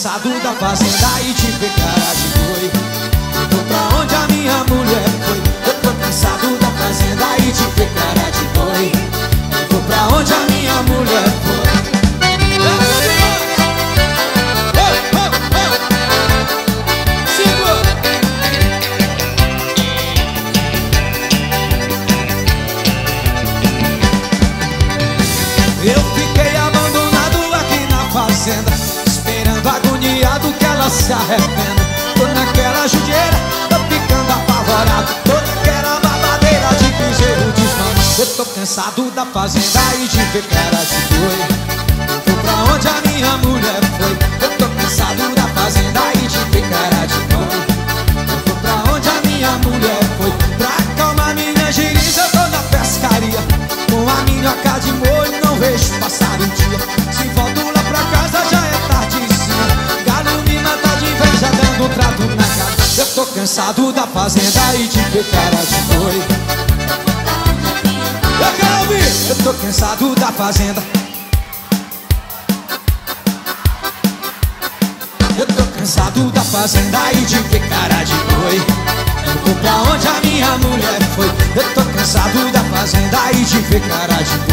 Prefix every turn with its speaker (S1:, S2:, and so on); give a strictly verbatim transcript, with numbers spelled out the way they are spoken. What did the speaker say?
S1: cansado da fazenda e de ver cara de boi. Eu vou pra onde a minha mulher foi. Eu tô cansado da fazenda e de ver cara de boi. Eu vou pra onde a minha mulher foi. Eu fiquei abandonado aqui na fazenda, esperando agoniado que ela se arrependa. Tô naquela judiadeira, tô ficando apavorado. Tô naquela babadeira de piseiro desmamado. Eu tô cansado da fazenda e de ver cara de boi. Eu vou pra onde a minha mulher foi. Eu tô cansado da fazenda e de ver cara de boi. Eu vou pra onde a minha mulher foi. Pra acalmar minha giriza eu tô na pescaria, com a minhoca de molho não vejo passar o dia. Se volto lá pra casa já é tardezinha. Galo me mata de inveja dando trato na cara. Eu tô cansado da fazenda e de ver cara de boi. Eu quero ouvir! Eu tô cansado da fazenda. Eu tô cansado da fazenda e de ver cara de boi. Eu vou pra onde a minha mulher foi. Eu tô cansado da fazenda e de ver cara de boi.